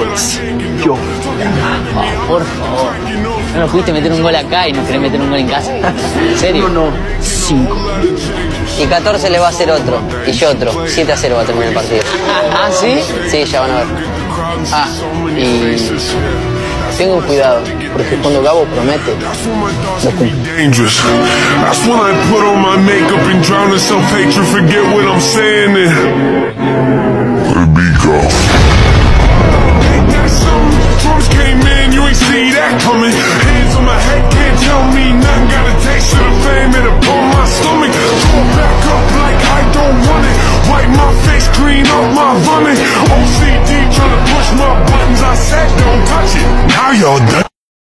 Yo. Por favor. No nos pudiste meter un gol acá y nos querés meter un gol en casa. ¿En serio? No, 5. Y 14 le va a hacer otro. Y yo otro. 7-0 va a terminar el partido. ¿Ah, sí? Sí, ya van a ver. Ah, y tengan cuidado, porque cuando Gabo promete, lo cumple. That's when I put on my makeup and drown in self-hatred, forget what I'm saying and let it be go. Ain't that something? Drums came in, you ain't see that coming. Hands on my head, can't tell me nothing.